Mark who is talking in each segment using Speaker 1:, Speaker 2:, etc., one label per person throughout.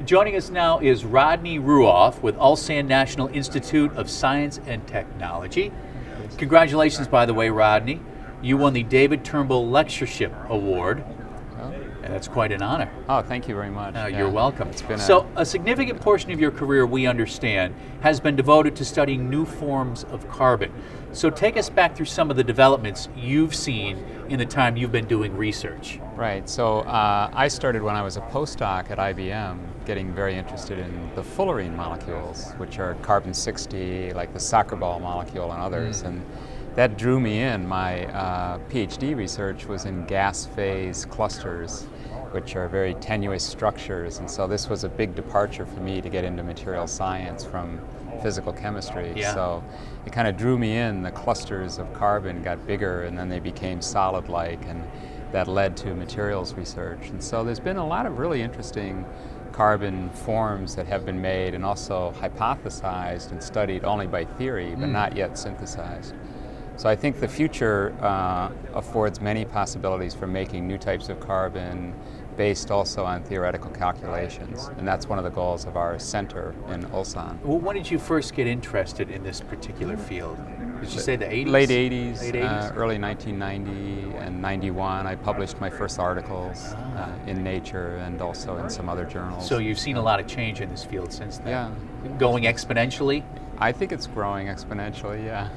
Speaker 1: Joining us now is Rodney Ruoff with Ulsan National Institute of Science and Technology. Congratulations, by the way, Rodney. You won the David Turnbull Lectureship Award. And that's quite an honor.
Speaker 2: Oh, thank you very much.
Speaker 1: You're welcome.
Speaker 2: It's been
Speaker 1: a significant portion of your career, we understand, has been devoted to studying new forms of carbon. So take us back through some of the developments you've seen in the time you've been doing research.
Speaker 2: Right. So I started when I was a postdoc at IBM, getting very interested in the fullerene molecules, which are carbon-60, like the soccer ball molecule and others. And that drew me in. My PhD research was in gas phase clusters, which are very tenuous structures. And so this was a big departure for me to get into material science from physical chemistry.
Speaker 1: Yeah.
Speaker 2: So it kind of drew me in. The clusters of carbon got bigger and then they became solid-like, and that led to materials research. And so there's been a lot of really interesting carbon forms that have been made and also hypothesized and studied only by theory, but not yet synthesized. So I think the future affords many possibilities for making new types of carbon based also on theoretical calculations, and that's one of the goals of our center in Ulsan.
Speaker 1: Well, when did you first get interested in this particular field? Did you say the 80s?
Speaker 2: Late 80s,
Speaker 1: Late 80s?
Speaker 2: Early 1990 and 91. I published my first articles in Nature and also in some other journals.
Speaker 1: So you've seen a lot of change in this field since then?
Speaker 2: Yeah.
Speaker 1: Going exponentially?
Speaker 2: I think it's growing exponentially, yeah.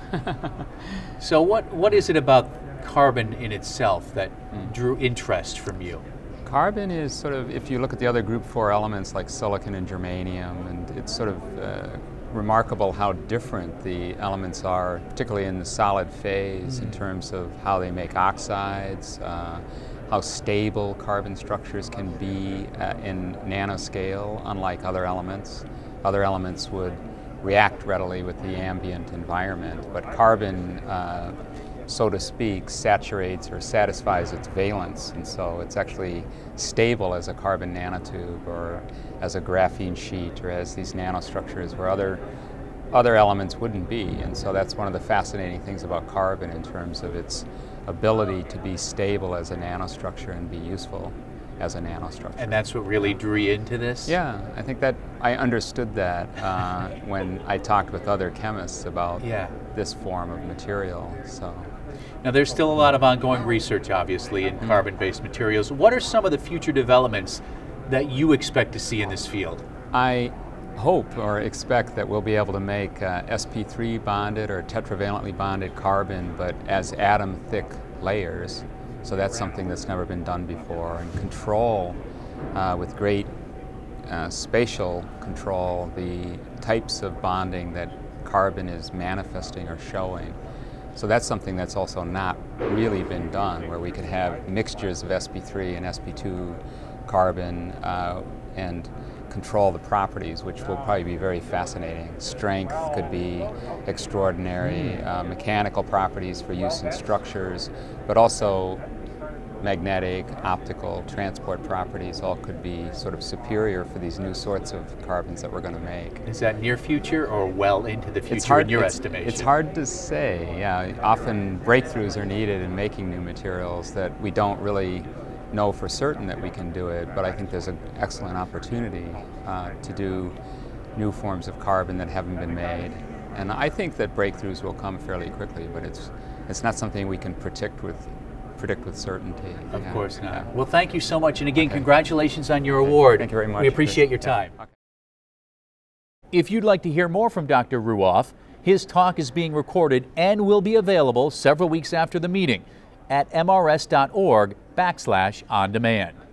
Speaker 1: So what is it about carbon in itself that drew interest from you?
Speaker 2: Carbon is sort of, if you look at the other group 4 elements like silicon and germanium, and it's sort of remarkable how different the elements are, particularly in the solid phase in terms of how they make oxides, how stable carbon structures can be in nanoscale, unlike other elements. Other elements would react readily with the ambient environment, but carbon, so to speak, saturates or satisfies its valence, and so it's actually stable as a carbon nanotube or as a graphene sheet or as these nanostructures where other elements wouldn't be. And so that's one of the fascinating things about carbon in terms of its ability to be stable as a nanostructure and be useful as a nanostructure.
Speaker 1: And that's what really drew you into this?
Speaker 2: Yeah, I think that I understood that when I talked with other chemists about this form of material. So.
Speaker 1: Now there's still a lot of ongoing research, obviously, in carbon-based materials. What are some of the future developments that you expect to see in this field?
Speaker 2: I hope or expect that we'll be able to make sp3 bonded or tetravalently bonded carbon, but as atom-thick layers. So that's something that's never been done before, and control with great spatial control the types of bonding that carbon is manifesting or showing. So that's something that's also not really been done, where we could have mixtures of sp3 and sp2 carbon and control the properties, which will probably be very fascinating. Strength could be extraordinary, mechanical properties for use in structures, but also magnetic, optical, transport properties all could be sort of superior for these new sorts of carbons that we're going to make.
Speaker 1: Is that near future or well into the future in your estimation?
Speaker 2: It's hard to say, yeah. Often breakthroughs are needed in making new materials that we don't really know for certain that we can do it, but I think there's an excellent opportunity to do new forms of carbon that haven't been made. And I think that breakthroughs will come fairly quickly, but it's not something we can predict with certainty.
Speaker 1: Of course not. Yeah. Well, thank you so much, and again, congratulations on your award.
Speaker 2: Thank you very much.
Speaker 1: We appreciate your time. Okay. If you'd like to hear more from Dr. Ruoff, his talk is being recorded and will be available several weeks after the meeting at mrs.org/on-demand.